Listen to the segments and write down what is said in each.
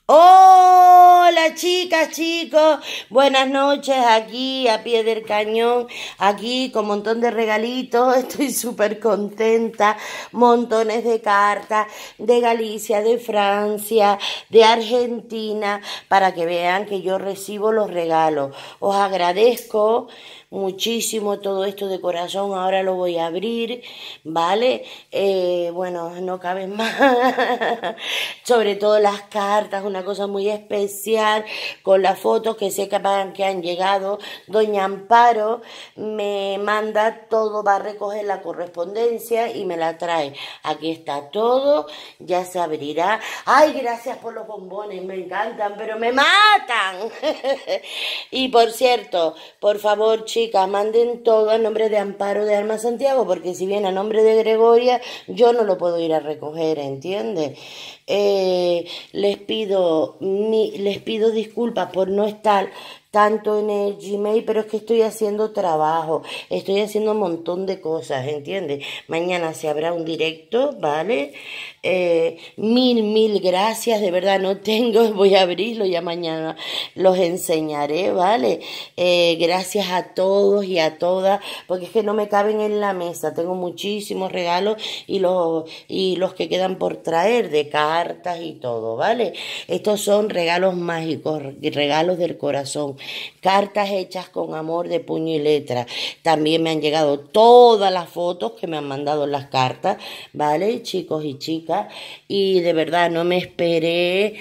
Hola chicas, chicos, buenas noches aquí a pie del cañón, aquí con un montón de regalitos, estoy súper contenta, montones de cartas de Galicia, de Francia, de Argentina, para que vean que yo recibo los regalos. Os agradezco muchísimo todo esto de corazón, ahora lo voy a abrir, ¿vale? Bueno, no caben más, sobre todo las cartas, una cosa muy especial, con las fotos que sé que han llegado. Doña Amparo me manda todo, va a recoger la correspondencia y me la trae. Aquí está todo, ya se abrirá. Ay, gracias por los bombones, me encantan, pero me matan. Y por cierto, por favor, chicas, manden todo a nombre de Amparo de Alma Santiago, porque si viene a nombre de Gregoria, yo no lo puedo ir a recoger, ¿entiendes? Les pido disculpas por no estar tanto en el Gmail, pero es que estoy haciendo trabajo, estoy haciendo un montón de cosas, ¿entiendes? Mañana se habrá un directo, ¿vale? Mil gracias, de verdad no tengo, voy a abrirlo, ya mañana los enseñaré, ¿vale? Gracias a todos y a todas, porque es que no me caben en la mesa, tengo muchísimos regalos y los que quedan por traer de cartas y todo, ¿vale? Estos son regalos mágicos, regalos del corazón, cartas hechas con amor de puño y letra. También me han llegado todas las fotos que me han mandado en las cartas, ¿vale? Chicos y chicas, y de verdad no me esperé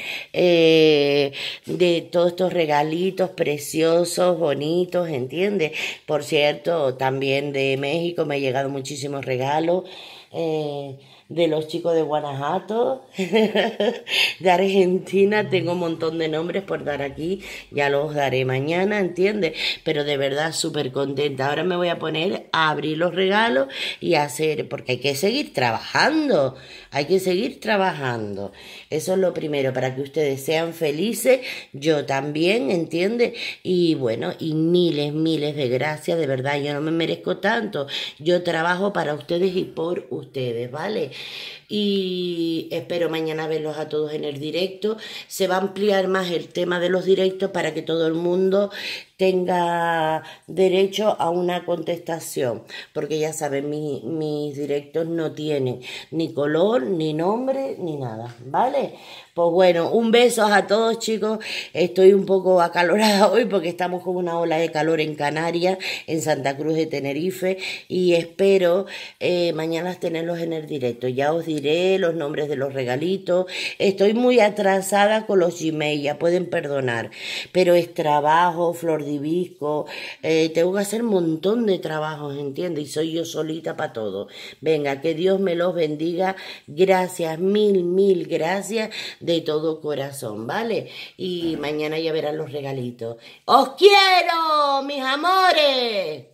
de todos estos regalitos preciosos, bonitos, ¿entiendes? Por cierto, también de México me han llegado muchísimos regalos. De los chicos de Guanajuato, de Argentina, tengo un montón de nombres por dar aquí, ya los daré mañana, ¿entiendes? Pero de verdad súper contenta. Ahora me voy a poner a abrir los regalos y a hacer, porque hay que seguir trabajando, hay que seguir trabajando. Eso es lo primero, para que ustedes sean felices, yo también, ¿entiendes? Y bueno, y miles de gracias, de verdad, yo no me merezco tanto. Yo trabajo para ustedes y por ustedes, ¿vale? Y espero mañana verlos a todos en el directo. Se va a ampliar más el tema de los directos para que todo el mundo tenga derecho a una contestación, porque ya saben, mis directos no tienen ni color, ni nombre, ni nada, ¿vale? Pues bueno, un beso a todos chicos, estoy un poco acalorada hoy porque estamos con una ola de calor en Canarias, en Santa Cruz de Tenerife, y espero mañana tenerlos en el directo. Ya os diré los nombres de los regalitos, estoy muy atrasada con los Gmail, ya pueden perdonar, pero es trabajo, flor de hibisco, tengo que hacer un montón de trabajos, ¿entiendes? Y soy yo solita para todo. Venga, que Dios me los bendiga, gracias, mil gracias de todo corazón, ¿vale? Y mañana ya verán los regalitos. ¡Os quiero, mis amores!